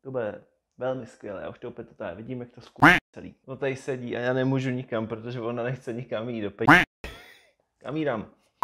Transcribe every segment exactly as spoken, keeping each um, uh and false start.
To bude velmi skvělé, já už to opět tady vidím, jak to skvělé celý. No tady sedí a já nemůžu nikam, protože ona nechce nikam jít do pe... Kam jídám?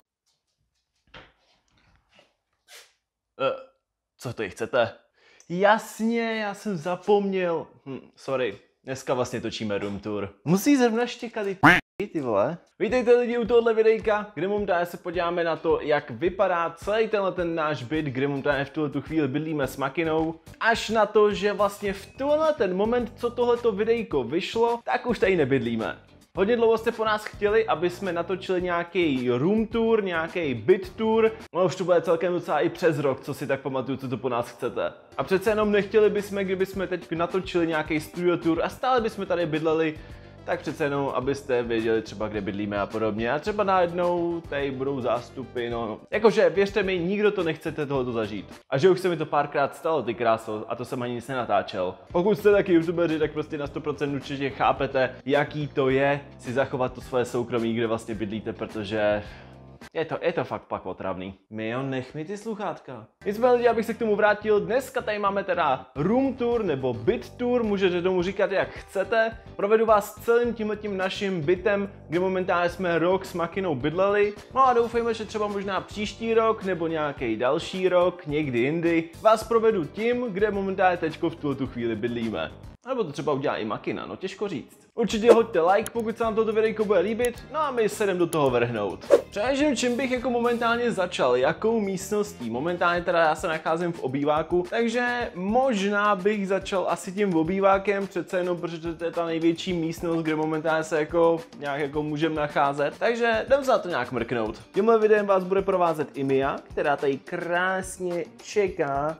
Uh, co tady chcete? Jasně, já jsem zapomněl. Hm, sorry, dneska vlastně točíme room tour. Musí zrovna štěkat i p***, ty vole. Vítejte lidi u tohohle videjka, kde momentálně se podíváme na to, jak vypadá celý tenhle ten náš byt, kde momentálně v tuhle tu chvíli bydlíme s Makinou. Až na to, že vlastně v tenhle ten moment, co tohleto videjko vyšlo, tak už tady nebydlíme. Hodně dlouho jste po nás chtěli, aby jsme natočili nějaký room tour, nějaký byt tour. No už to bude celkem docela i přes rok, co si tak pamatuju, co to po nás chcete. A přece jenom nechtěli bychom, kdyby jsme teď natočili nějaký studio tour a stále bychom tady bydleli, tak přece jenom, abyste věděli třeba, kde bydlíme a podobně. A třeba najednou tady budou zástupy, no. Jakože, věřte mi, nikdo to nechcete tohoto zažít. A že už se mi to párkrát stalo, ty kráso, a to jsem ani nic nenatáčel. Pokud jste taky youtubeři, tak prostě na sto procent určitě chápete, jaký to je si zachovat to svoje soukromí, kde vlastně bydlíte, protože... Je to, je to fakt pak otravný. Mio, nech mi ty sluchátka. Nicméně lidi, abych se k tomu vrátil, dneska tady máme teda room tour nebo byt tour, můžete tomu říkat jak chcete. Provedu vás celým tímhletím naším bytem, kde momentálně jsme rok s Makinou bydleli. No a doufejme, že třeba možná příští rok nebo nějaký další rok, někdy jindy, vás provedu tím, kde momentálně teďko v tuhle tu chvíli bydlíme. Nebo to třeba udělá i Makina, no těžko říct. Určitě hoďte like, pokud se vám toto videjko bude líbit, no a my se jdem do toho vrhnout. Přemýšlím, čím bych jako momentálně začal, jakou místností. Momentálně teda já se nacházím v obýváku, takže možná bych začal asi tím obývákem, přece jenom, protože to je ta největší místnost, kde momentálně se jako nějak jako můžeme nacházet. Takže jdem se na to nějak mrknout. Tímhle videem vás bude provázet i Mia, která tady krásně čeká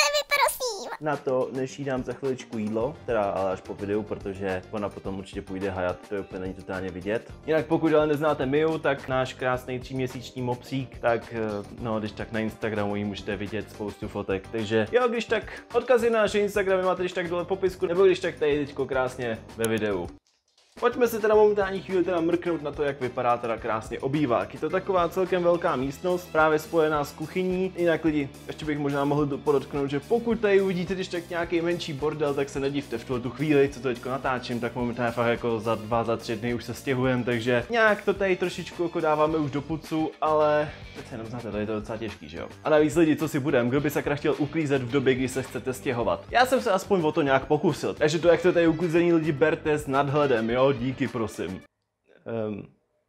na to, než jí dám za chviličku jídlo, teda ale až po videu, protože ona potom určitě půjde hajat, to je úplně není totálně vidět. Jinak pokud ale neznáte Miu, tak náš krásný tříměsíční mopsík, tak no, když tak na Instagramu jí můžete vidět spoustu fotek, takže jo, když tak odkazy na naše Instagramy máte když tak dole v popisku, nebo když tak tady teďko krásně ve videu. Pojďme se teda momentální chvíli teda mrknout na to, jak vypadá teda krásně obývák. Je to taková celkem velká místnost, právě spojená s kuchyní. Jinak lidi, ještě bych možná mohl podotknout, že pokud tady uvidíte když tak nějaký menší bordel, tak se nedivte v tu chvíli, co to teďko natáčím, tak momentálně fakt jako za dva, za tři dny už se stěhujeme, takže nějak to tady trošičku jako dáváme už do pucu, ale přece jenom znáte, to je to docela těžký, že jo? A navíc lidi, co si budem, kdo by sakra chtěl uklízet v době, kdy se chcete stěhovat. Já jsem se aspoň o to nějak pokusil, takže to, jak to tady uklízení lidi berte s nadhledem, jo? Díky, prosím. Um,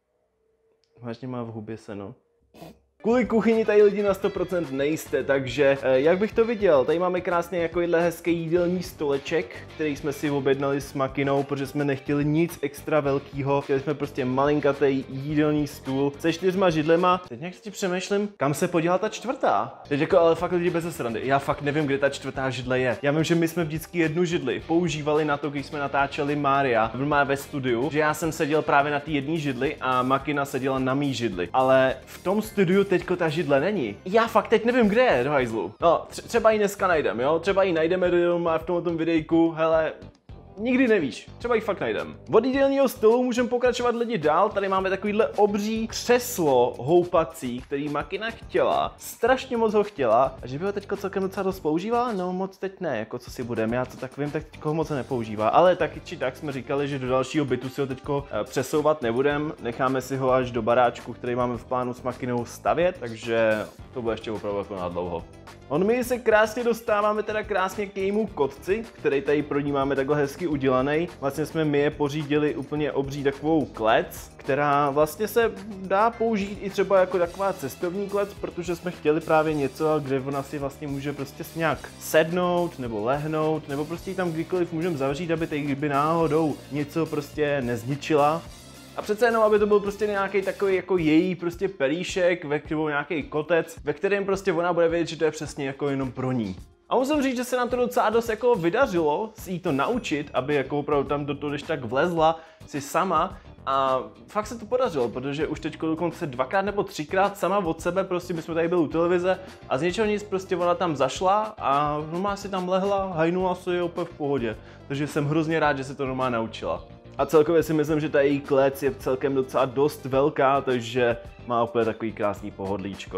vážně má v hubě seno. Kvůli kuchyni tady lidi na sto procent nejste, takže eh, jak bych to viděl, tady máme krásně takovýhle hezký jídelní stoleček, který jsme si objednali s Makinou, protože jsme nechtěli nic extra velkýho, chtěli jsme prostě malinkatý jídelní stůl se čtyřma židlema. Teď nějak si přemýšlím, kam se podělala ta čtvrtá. Teď jako ale fakt lidi bez srandy, já fakt nevím, kde ta čtvrtá židle je. Já vím, že my jsme vždycky jednu židli používali na to, když jsme natáčeli Mária ve studiu, že já jsem seděl právě na té jedné židli a Makina seděla na mý židli, ale v tom studiu teďko ta židle není. Já fakt teď nevím, kde je, do hajzlu. No, tře třeba ji dneska najdem, jo? Třeba ji najdeme doma v tomto videjku, hele, nikdy nevíš, třeba ji fakt najdem. Od jídelního stolu můžeme pokračovat lidi dál, tady máme takovýhle obří křeslo houpací, který Makina chtěla, strašně moc ho chtěla, a že by ho teďko celkem docela dost používala? No moc teď ne, jako co si budeme, já co tak vím, tak teďko ho moc nepoužívá, ale taky či tak jsme říkali, že do dalšího bytu si ho teďko přesouvat nebudem, necháme si ho až do baráčku, který máme v plánu s Makinou stavět, takže to bude ještě opravdu jako na dlouho. On my se krásně dostáváme teda krásně k jejímu kotci, který tady pro ní máme takhle hezky udělaný. Vlastně jsme my je pořídili úplně obří takovou klec, která vlastně se dá použít i třeba jako taková cestovní klec, protože jsme chtěli právě něco, kde ona si vlastně může prostě nějak sednout nebo lehnout, nebo prostě ji tam kdykoliv můžeme zavřít, aby tady kdyby náhodou něco prostě nezničila. A přece jenom, aby to byl prostě nějaký takový jako její prostě pelíšek, ve kterém nějaký kotec, ve kterém prostě ona bude vědět, že to je přesně jako jenom pro ní. A musím říct, že se nám to docela dost jako vydařilo si jí to naučit, aby jako opravdu tam do toho když tak vlezla si sama. A fakt se to podařilo, protože už teď dokonce dvakrát nebo třikrát sama od sebe, prostě my jsme tady byli u televize a z něčeho nic prostě ona tam zašla a normálně si tam lehla, hajnula se úplně v pohodě. Takže jsem hrozně rád, že se to normálně naučila. A celkově si myslím, že ta její klec je celkem docela dost velká, takže má úplně takový krásný pohodlíčko.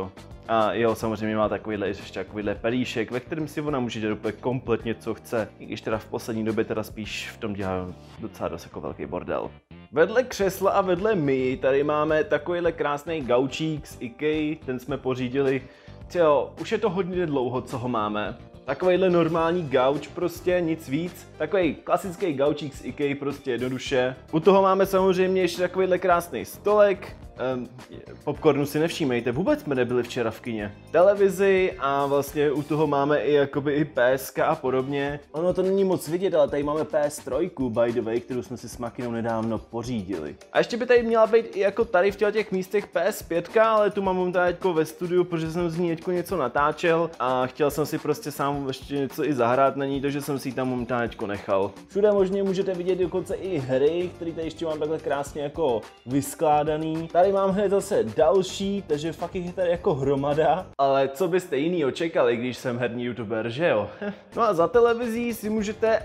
A jo, samozřejmě má takovýhle ještě takovýhle pelíšek, ve kterém si ona může dělat úplně kompletně co chce, i když teda v poslední době teda spíš v tom dělá docela dost jako velký bordel. Vedle křesla a vedle my tady máme takovýhle krásný gaučík z IKEA, ten jsme pořídili. Jo, už je to hodně dlouho, co ho máme. Takovejhle normální gauč, prostě nic víc. Takový klasický gaučík z IKEA, prostě jednoduše. U toho máme samozřejmě ještě takovýhle krásný stolek. Um, popcornu si nevšímejte, vůbec jsme nebyli včera v kině. Televizi a vlastně u toho máme i jakoby i P S ka a podobně. Ono to není moc vidět, ale tady máme P S tři, by the way, kterou jsme si s Makinou nedávno pořídili. A ještě by tady měla být i jako tady v těch místech P S pět, ale tu mám momentálně jako ve studiu, protože jsem z ní jako něco natáčel a chtěl jsem si prostě sám ještě něco i zahrát na ní, takže jsem si ji tam momentálně nechal. Všude možně můžete vidět dokonce i hry, které tady ještě mám takhle krásně jako vyskládaný. Tady mám hned zase další, takže fakt je tady jako hromada. Ale co byste jiný očekali, když jsem herní youtuber, že jo? No a za televizí si můžete...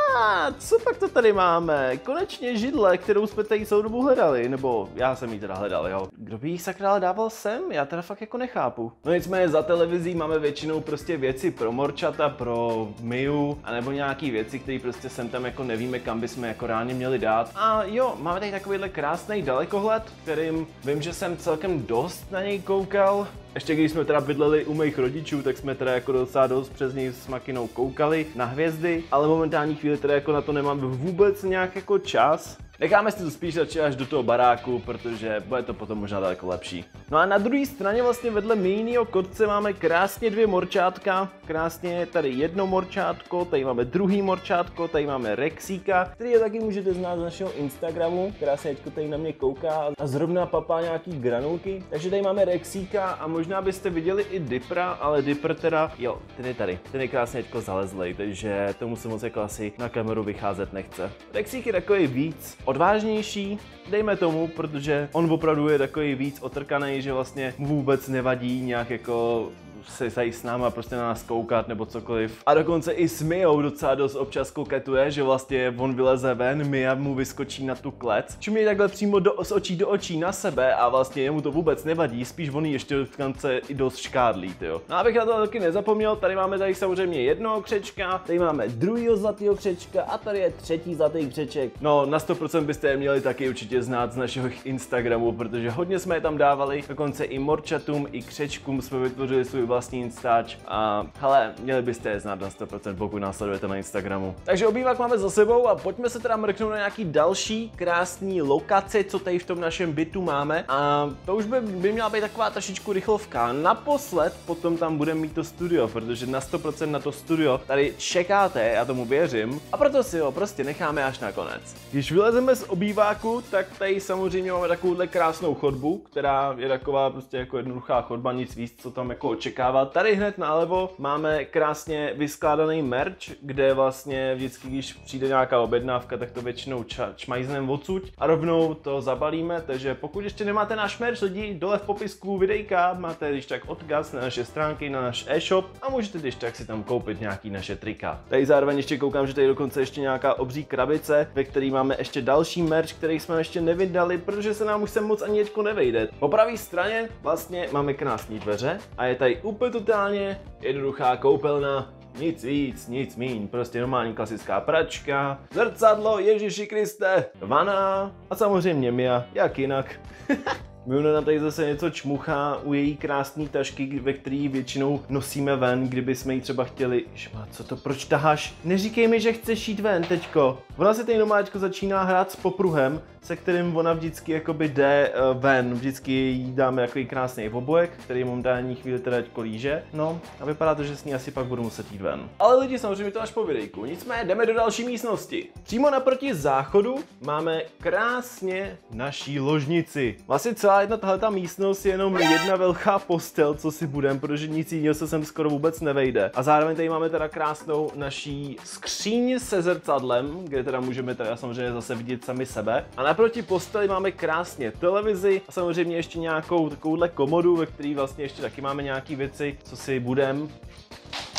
A co pak to tady máme? Konečně židle, kterou jsme tady celou dobu hledali, nebo já jsem ji teda hledal, jo. Kdo by jí sakra dával sem? Já teda fakt jako nechápu. No nicméně za televizí máme většinou prostě věci pro morčata, pro Miu, anebo nějaký věci, které prostě sem tam jako nevíme, kam bychom jako reálně měli dát. A jo, máme tady takovýhle krásný dalekohled, kterým vím, že jsem celkem dost na něj koukal. Ještě když jsme teda bydleli u mých rodičů, tak jsme teda jako docela dost přes něj s Makinou koukali na hvězdy, ale momentální chvíli teda jako na to nemám vůbec nějak jako čas. Necháme si to spíš radši až do toho baráku, protože bude to potom možná daleko lepší. No a na druhé straně vlastně vedle mýnýho kotce máme krásně dvě morčátka. Krásně tady jedno morčátko, tady máme druhý morčátko, tady máme Rexíka, který je taky můžete znát z našeho Instagramu. Krásně teďko tady na mě kouká a zrovna papá nějaký granulky. Takže tady máme Rexíka a možná byste viděli i Dipra, ale Dipr teda, jo, ten je tady. Ten je krásně teďko zalezlej, takže tomu se moc jako asi na kameru vycházet nechce. Rexík je takový víc odvážnější, dejme tomu, protože on opravdu je takový víc otrkaný, že vlastně mu vůbec nevadí nějak jako se tady s náma prostě na nás koukat nebo cokoliv. A dokonce i s Mijou docela dost občas koketuje, že vlastně on vyleze ven, Mia mu vyskočí na tu klec. Čumí takhle přímo do, z očí do očí na sebe a vlastně jemu to vůbec nevadí, spíš on ještě v kance i dost škádlí, tyjo. No abych na to taky nezapomněl, tady máme tady samozřejmě jednoho křečka, tady máme druhýho zlatého křečka a tady je třetí zlatý křeček. No na sto procent byste je měli taky určitě znát z našeho Instagramu, protože hodně jsme je tam dávali, dokonce i morčatům, i křečkům jsme vytvořili svůj vlastní instač a hele, měli byste je znát na sto procent, pokud nás sledujete na Instagramu. Takže obývák máme za sebou a pojďme se teda mrknout na nějaký další krásný lokace, co tady v tom našem bytu máme a to už by, by měla být taková trošičku rychlovka. Naposled potom tam budeme mít to studio, protože na sto procent na to studio tady čekáte, já tomu věřím a proto si ho prostě necháme až na konec. Když vylezeme z obýváku, tak tady samozřejmě máme takovouhle krásnou chodbu, která je taková prostě jako jednoduchá chodba, nic víc, co tam jako očekávat. Tady hned nalevo máme krásně vyskládaný merch, kde vlastně vždycky, když přijde nějaká objednávka, tak to většinou čmajznem odsud a rovnou to zabalíme, takže pokud ještě nemáte náš merch, lidi, dole v popisku videjka máte když tak odkaz na naše stránky, na náš e-shop a můžete když tak si tam koupit nějaký naše trika. Tady zároveň ještě koukám, že tady dokonce ještě nějaká obří krabice, ve které máme ještě další merch, který jsme ještě nevydali, protože se nám už sem moc ani teďko nevejde. Po pravé straně vlastně máme krásné dveře a je tady úplně totálně jednoduchá koupelna, nic víc, nic míň, prostě normální klasická pračka, zrcadlo, Ježíši Kriste, vana a samozřejmě Mia, jak jinak. Miuna nám tady zase něco čmuchá u její krásné tašky, ve který většinou nosíme ven, kdyby jsme jí třeba chtěli... Šma, co to, proč taháš? Neříkej mi, že chceš jít ven, teďko. Ona se tady nomáčko začíná hrát s popruhem, se kterým ona vždycky jakoby jde uh, ven. Vždycky jí dáme takový krásný obojek, který momentální chvíli teda teďko líže. No a vypadá to, že s ní asi pak budu muset jít ven. Ale lidi, samozřejmě to až po videjku. Nicméně jdeme do další místnosti. Přímo naproti záchodu máme krásně naší ložnici. Vlastně celá jedna tahleta místnost je jenom jedna velká postel, co si budem, protože nic jiného se sem skoro vůbec nevejde. A zároveň tady máme teda krásnou naší skříň se zrcadlem, kde teda můžeme teda samozřejmě zase vidět sami sebe. A naproti posteli máme krásně televizi a samozřejmě ještě nějakou takovouhle komodu, ve které vlastně ještě taky máme nějaký věci, co si budem.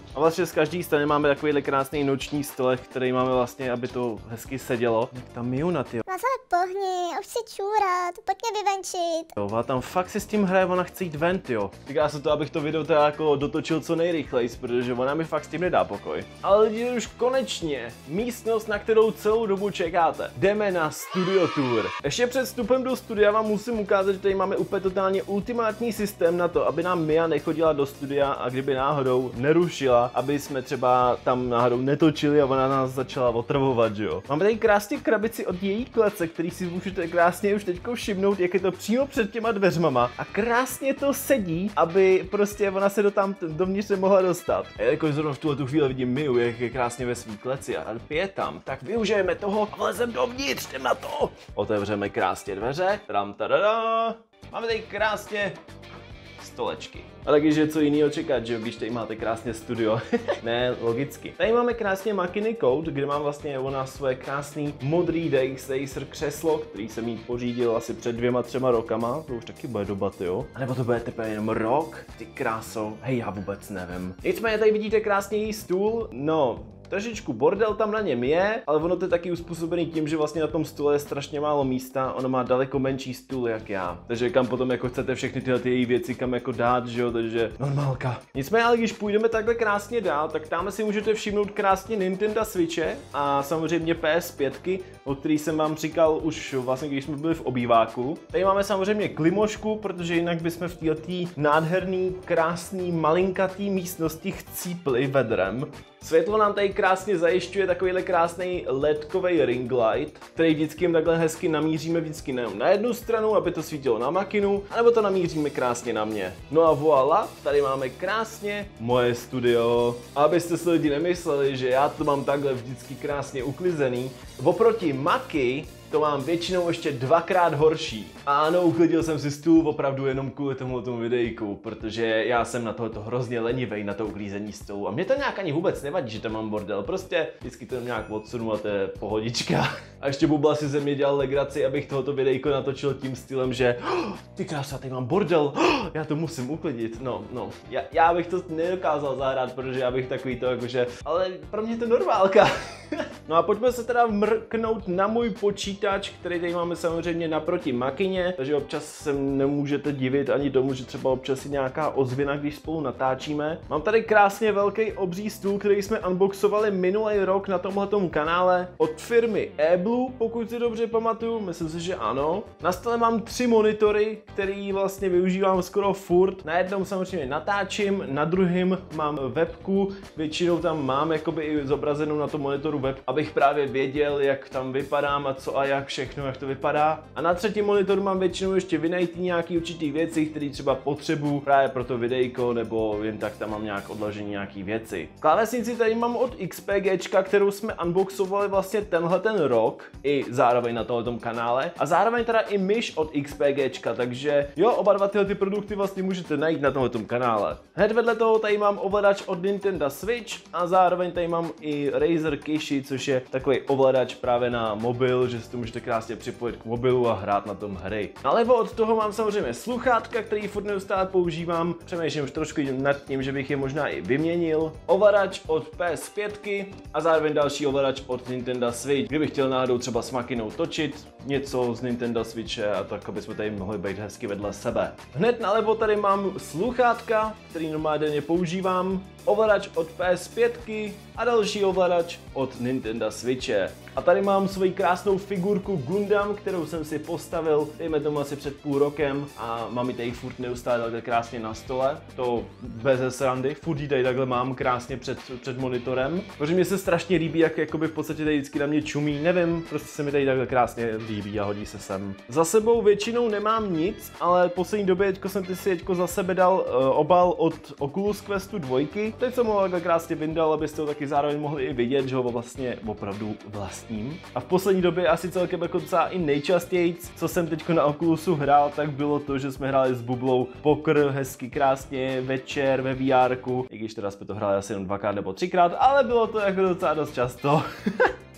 A vlastně z každé strany máme takovýhle krásný noční stolek, který máme vlastně, aby to hezky sedělo. Jak tam Miuna, ty. Mazalek, pohni, už si čůrat, pojď mě vyvenčit. Jo, a tam fakt si s tím hraje, ona chce jít ven, jo. Říká se to, abych to video teda jako dotočil co nejrychleji, protože ona mi fakt s tím nedá pokoj. Ale lidi, už konečně místnost, na kterou celou dobu čekáte. Jdeme na studio tour. Ještě před vstupem do studia vám musím ukázat, že tady máme úplně totálně ultimátní systém na to, aby nám Mia nechodila do studia a kdyby náhodou nerušila, aby jsme třeba tam náhodou netočili a ona nás začala otravovat, že jo. Máme tady krásně krabici od její klece, který si můžete krásně už teďko všimnout, jak je to přímo před těma dveřmama a krásně to sedí, aby prostě ona se do tam dovnitř nemohla dostat. A jakož zrovna v tuhle tu chvíli vidím Miu, jak je krásně ve svý kleci a pije tam, tak využijeme toho a vlezem dovnitř, jdem na to. Otevřeme krásně dveře, tram tadada. Máme tady krásně stolečky. A taky, že co jiného čekat, že když tady máte krásně studio. Ne, logicky. Tady máme krásně Makiny Code, kde mám vlastně ona svoje krásný modrý D X Acer křeslo, který jsem jí pořídil asi před dvěma, třema rokama. To už taky bude doba, jo. A nebo to bude teprve jenom rok? Ty kráso. Hej, já vůbec nevím. Nicméně tady vidíte krásně její stůl. No, trošičku bordel tam na něm je, ale ono to je taky uspůsobený tím, že vlastně na tom stole je strašně málo místa, ono má daleko menší stůl jak já. Takže kam potom jako chcete všechny tyhle ty její věci kam jako dát, že jo, takže normálka. Nicméně, ale když půjdeme takhle krásně dál, tak tam si můžete všimnout krásně Nintendo Switche a samozřejmě P S pět, o který jsem vám říkal už vlastně, když jsme byli v obýváku. Tady máme samozřejmě klimošku, protože jinak bychom v této nádherný, krásný, malinkatý místnosti chcípli vedrem. Světlo nám tady krásně zajišťuje takovýhle krásný ledkový ring light, který vždycky jim takhle hezky namíříme vždycky nejen na jednu stranu, aby to svítilo na makinu, anebo to namíříme krásně na mě. No a voilà, tady máme krásně moje studio. A abyste si lidi nemysleli, že já to mám takhle vždycky krásně uklizený, oproti Maki to mám většinou ještě dvakrát horší. A ano, uklidil jsem si stůl opravdu jenom kvůli tomuto videjku, protože já jsem na tohoto hrozně lenivej na to uklízení stolu. A mě to nějak ani vůbec nevadí, že tam mám bordel, prostě vždycky to nějak odsunu a to je pohodička. A ještě Bubla si ze mě dělal legraci, abych tohoto videjko natočil tím stylem, že oh, ty krása, tady mám bordel, oh, já to musím uklidit. No, no, já, já bych to nedokázal zahrát, protože já bych takový to jakože, ale pro mě je to normálka. No a pojďme se teda mrknout na můj počítač, který tady máme samozřejmě naproti makině, takže občas se nemůžete divit ani tomu, že třeba občas je nějaká ozvěna, když spolu natáčíme. Mám tady krásně velký obří stůl, který jsme unboxovali minulý rok na tomhletom kanále od firmy eBlue, pokud si dobře pamatuju, myslím si, že ano. Na stole mám tři monitory, který vlastně využívám skoro furt. Na jednom samozřejmě natáčím, na druhém mám webku, většinou tam mám jakoby i zobrazenou na tom monitoru web, abych právě věděl, jak tam vypadám a co a jak všechno, jak to vypadá. A na třetím monitoru mám většinou ještě vynajtý nějaký určitý věci, které třeba potřebuju právě pro to videjko, nebo jen tak tam mám nějak odložený nějaký věci. Klávesnici tady mám od XPGčka, kterou jsme unboxovali vlastně tenhle ten rok, i zároveň na tomhletom kanále. A zároveň teda i myš od XPGčka, takže jo, oba dva tyhle ty produkty vlastně můžete najít na tomhletom kanále. Hned vedle toho tady mám ovladač od Nintendo Switch a zároveň tady mám i Razer Kishi, což je takový ovladač právě na mobil, že si to můžete krásně připojit k mobilu a hrát na tom hry. Nalevo od toho mám samozřejmě sluchátka, který furt neustále používám. Přemýšlím už trošku nad tím, že bych je možná i vyměnil. Ovladač od P S pět a zároveň další ovladač od Nintendo Switch. Kdybych chtěl náhodou třeba s makinou točit něco z Nintendo Switche a tak, aby jsme tady mohli být hezky vedle sebe. Hned nalevo tady mám sluchátka, který normálně denně používám. Ovladač od P S pět a další ovladač od Nintendo Switche. A tady mám svoji krásnou figurku Gundam, kterou jsem si postavil, dejme tomu asi před půl rokem a mám ji tady furt neustále takhle krásně na stole. To bez srandy, furt ji tady takhle mám krásně před, před monitorem. Protože mi se strašně líbí, jak jakoby v podstatě tady vždycky na mě čumí, nevím, prostě se mi tady takhle krásně líbí a hodí se sem. Za sebou většinou nemám nic, ale v poslední době teďko jsem si teďko za sebe dal uh, obal od Oculus Questu dva. Teď jsem ho takhle krásně vyndal, abyste ho taky zároveň mohli i vidět, že ho vlastně opravdu vlastním. A v poslední době asi celkem jako docela i nejčastěji, co jsem teďko na Oculusu hrál, tak bylo to, že jsme hráli s Bublou poker hezky krásně večer ve VRku, i když teda jsme to hráli asi jenom dvakrát nebo třikrát, ale bylo to jako docela dost často.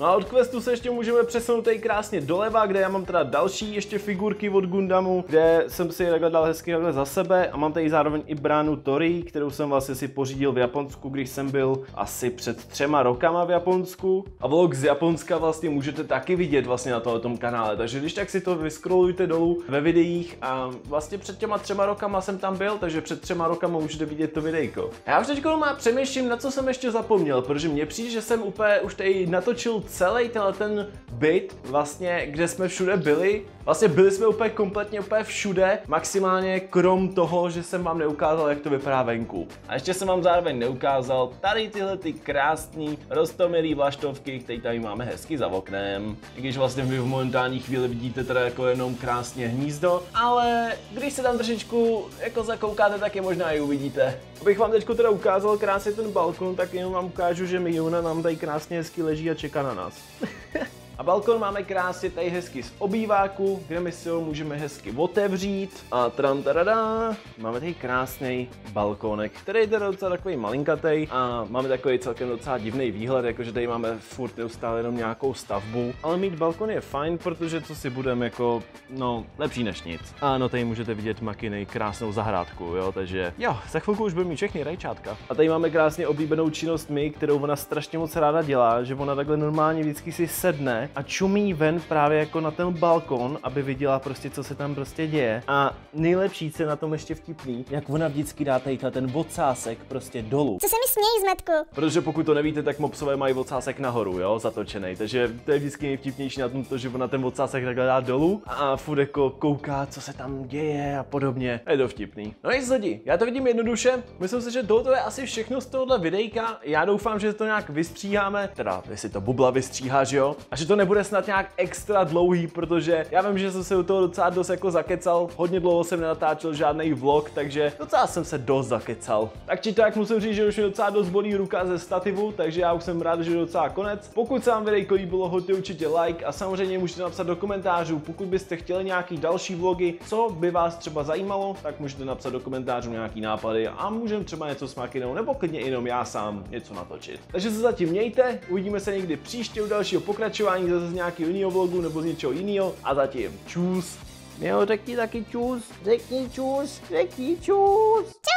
No a od questu se ještě můžeme přesunout tady krásně doleva, kde já mám teda další ještě figurky od Gundamu, kde jsem si takhle dal hezky takhle za sebe a mám tady zároveň i bránu Tori, kterou jsem vlastně si pořídil v Japonsku, když jsem byl asi před třema rokama v Japonsku. A vlog z Japonska vlastně můžete taky vidět vlastně na tomto kanále, takže když tak si to vyskrolujte dolů ve videích a vlastně před těma třema rokama jsem tam byl, takže před třema rokama můžete vidět to videjko. Já už teď má přemýšlím, na co jsem ještě zapomněl, protože mně přijde, že jsem úplně už tady natočil celý tenhle ten byt, vlastně, kde jsme všude byli. Vlastně byli jsme úplně kompletně úplně všude, maximálně krom toho, že jsem vám neukázal, jak to vypadá venku. A ještě jsem vám zároveň neukázal tady tyhle ty krásný roztomilý vlaštovky, které tady máme hezky za oknem. I když vlastně vy v momentální chvíli vidíte teda jako jenom krásně hnízdo, ale když se tam trošičku jako zakoukáte, tak je možná i uvidíte. Abych vám teď teda ukázal krásně ten balkon, tak jenom vám ukážu, že Miuna nám tady krásně hezky leží a čeká na nás. A balkon máme krásně tady hezky z obýváku, kde my si ho můžeme hezky otevřít. A tram tarada, máme tady krásný balkónek, který je teda docela takový malinkatej a máme takový celkem docela divný výhled, jakože tady máme furt neustále jenom nějakou stavbu. Ale mít balkon je fajn, protože co si budeme jako, no, lepší než nic. A no tady můžete vidět Makiny krásnou zahrádku, jo, takže jo, za chvilku už budeme mít všechny rajčátka. A tady máme krásně oblíbenou činnost my, kterou ona strašně moc ráda dělá, že ona takhle normálně vždycky si sedne a čumí ven právě jako na ten balkon, aby viděla prostě, co se tam prostě děje. A nejlepší, co je na tom ještě vtipný, jak ona vždycky dá tady ten vocásek prostě dolů. Co se mi smějí, Zmetku? Protože pokud to nevíte, tak mopsové mají vocásek nahoru, jo, zatočený. Takže to je vždycky nejvtipnější na tom, to, že ona ten vocásek takhle dá dolů a furt jako kouká, co se tam děje a podobně. Je to vtipný. No nic lidi, já to vidím jednoduše. Myslím si, že tohle je asi všechno z tohohle videjka. Já doufám, že to nějak vystříháme, teda jestli to Bubla vystříhá, že jo, a že to nebude snad nějak extra dlouhý, protože já vím, že jsem se u toho docela dost jako zakecal. Hodně dlouho jsem nenatáčel žádný vlog, takže docela jsem se dost zakecal. Tak či tak musím říct, že už mi docela dost bolí ruka ze stativu, takže já už jsem rád, že je docela konec. Pokud se vám videjko líbilo, hoďte určitě like a samozřejmě můžete napsat do komentářů, pokud byste chtěli nějaký další vlogy, co by vás třeba zajímalo, tak můžete napsat do komentářů nějaký nápady a můžeme třeba něco s Makinou nebo klidně jenom já sám něco natočit. Takže se zatím mějte, uvidíme se někdy příště u dalšího pokračování zase z nějakého jiného vlogu nebo z něčeho jiného a zatím čus. Jo, řekni taky čus, řekni čus, řekni čus.